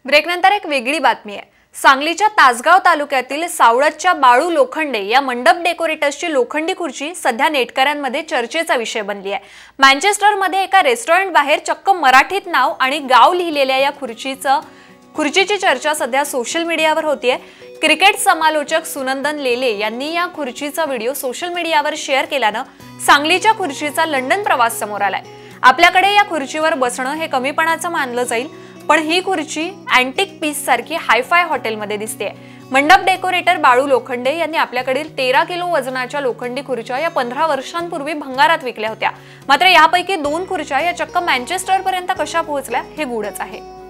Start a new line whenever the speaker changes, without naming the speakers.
ब्रेकनंतर एक वेगळी बातमी आहे। सांगलीच्या तासगाव तालुक्यातील सावळतच्या बाळू लोखंडे या मंडप डेकोरेटर्सची लोखंडी खुर्ची सध्या नेटकऱ्यांमध्ये चर्चेचा विषय बनली आहे। मँचेस्टरमध्ये एका रेस्टॉरंट बाहेर चक्क मराठीत नाव आणि गाव लिहिलेल्या या खुर्चीची चर्चा सध्या सोशल मीडियावर होतीये। क्रिकेट समालोचक सुनंदन लेले यांनी या खुर्चीचा व्हिडिओ सोशल मीडियावर शेअर केल्यानं सांगलीच्या खुर्चीचा लंडन प्रवास समोर आलाय। आपल्याकडे या खुर्चीवर बसणं हे कमीपणाचं मानलं जाईल, पण ही खुर्ची अँटिक पीस सारखी हायफाय हॉटेलमध्ये दिसते। मंडप डेकोरेटर बाळू लोखंडे यांनी आपल्याकडील 13 किलो वजनाच्या लोखंडी खुर्च्या या 15 वर्षांपूर्वी भंगारात विकल्या होत्या। मात्र यापैकी 2 खुर्च्या या चक्क मँचेस्टर पर्यंत कशा पोहोचल्या हे गूढच आहे।